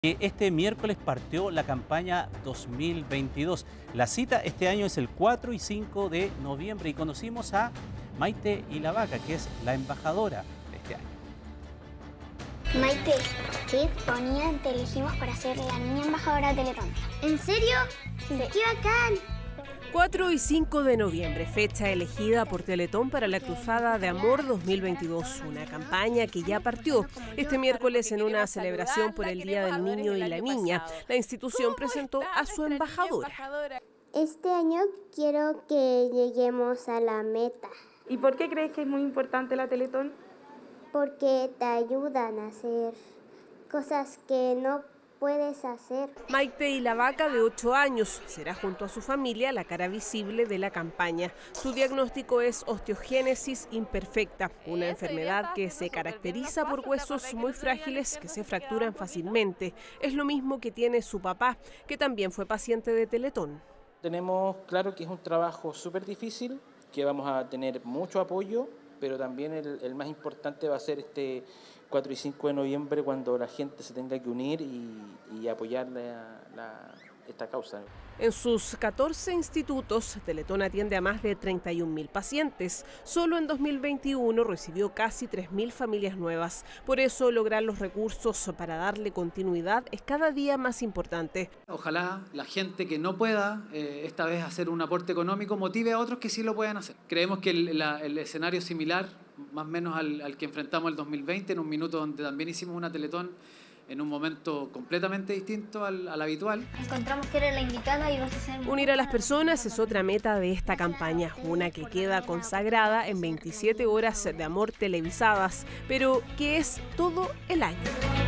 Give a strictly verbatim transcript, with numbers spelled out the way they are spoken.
Este miércoles partió la campaña dos mil veintidós. La cita este año es el cuatro y cinco de noviembre y conocimos a Maite Ilavaca, que es la embajadora de este año. Maite, ¿qué ponía te elegimos para ser la niña embajadora de Teletón? ¿En serio? Sí. ¡Qué bacán! cuatro y cinco de noviembre, fecha elegida por Teletón para la Cruzada de Amor dos mil veintidós, una campaña que ya partió. Este miércoles, en una celebración por el Día del Niño y la Niña, la institución presentó a su embajadora. Este año quiero que lleguemos a la meta. ¿Y por qué crees que es muy importante la Teletón? Porque te ayudan a hacer cosas que no puedes hacer. Maite Ilavaca, de ocho años, será junto a su familia la cara visible de la campaña. Su diagnóstico es osteogénesis imperfecta, una enfermedad que se caracteriza por huesos muy frágiles que se fracturan fácilmente. Es lo mismo que tiene su papá, que también fue paciente de Teletón. Tenemos claro que es un trabajo súper difícil, que vamos a tener mucho apoyo, pero también el, el más importante va a ser este cuatro y cinco de noviembre, cuando la gente se tenga que unir y, y apoyar la, la, esta causa. En sus catorce institutos, Teletón atiende a más de treinta y un mil pacientes. Solo en dos mil veintiuno recibió casi tres mil familias nuevas. Por eso, lograr los recursos para darle continuidad es cada día más importante. Ojalá la gente que no pueda eh, esta vez hacer un aporte económico motive a otros que sí lo puedan hacer. Creemos que el, la, el escenario es similar, más o menos al, al que enfrentamos el dos mil veinte, en un minuto donde también hicimos una Teletón en un momento completamente distinto al, al habitual. Encontramos que era la indicada y vas a hacer... Unir a las personas es otra meta de esta campaña, una que queda consagrada en veintisiete horas de amor televisadas, pero que es todo el año.